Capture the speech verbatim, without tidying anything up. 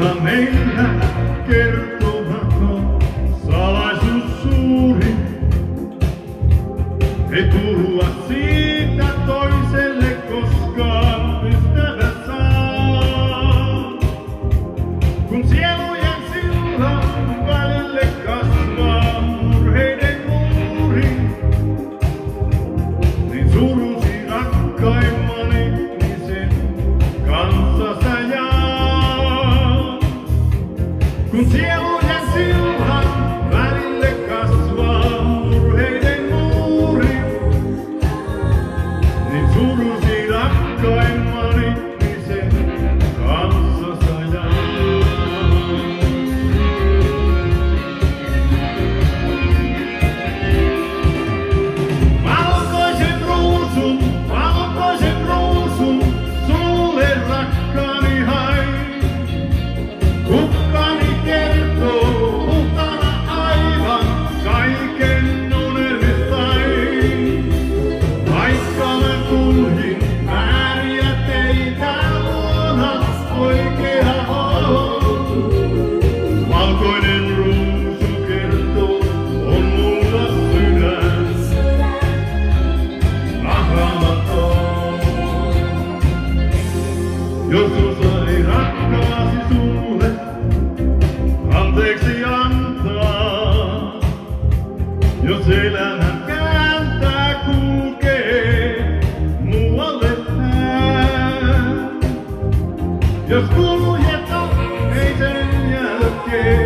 Anna mennä kertomaton salaisuus suuri. Ei puhua siitä toiselle koskaan ystävä saa. Kun sielujen sillan välille kasvaa murheiden muuri, niin surusi rakkaimmani, niin sen kanssa sä jaa. Kun sielujen sillan välille kasvaa murheiden muuri, niin surusi rakkaimmani, niin sen kanssa sä jaa. Valkoisen ruusun, valkoisen ruusun, sulle rakkaani hain. Kukkani kertoo puhtana aivan kaiken unelmistain. Vaikka mä kulhin vääriä teitä luona, oikea on. Valkoinen ruusu kertoo, on mulla sydän rahamaton. Jos osai rakkaasi sulle anteeksi antaa, jos elämän kääntää kulkee muualle hän. Jos kuljetaan, ei sen jälkeen